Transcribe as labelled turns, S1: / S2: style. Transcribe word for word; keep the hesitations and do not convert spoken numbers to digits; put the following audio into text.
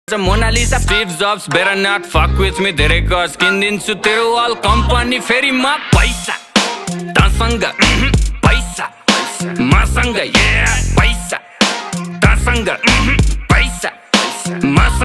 S1: Mona Lisa, Steve Jobs, better not fuck with me. धेरै गज किन्दिन्छु तेरो अल कम्पनी फेरि म पैसा तसँग पैसा मसँग yeah पैसा तसँग